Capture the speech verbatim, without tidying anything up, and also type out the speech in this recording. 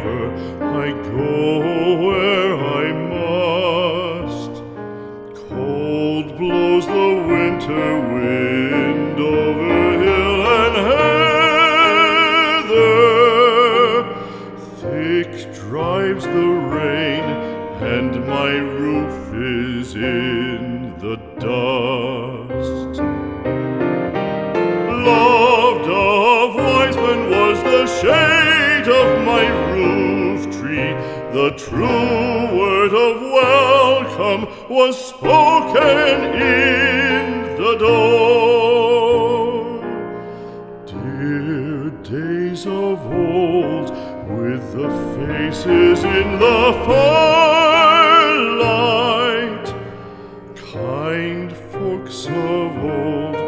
river, I go where I must. Cold blows the winter wind over hill and heather. Thick drives the rain, and my roof is in the dust. Loved of wise men was the shade of my roof tree. The true word of welcome was spoken in the door. Dear days of old, with the faces in the firelight, kind folks of old,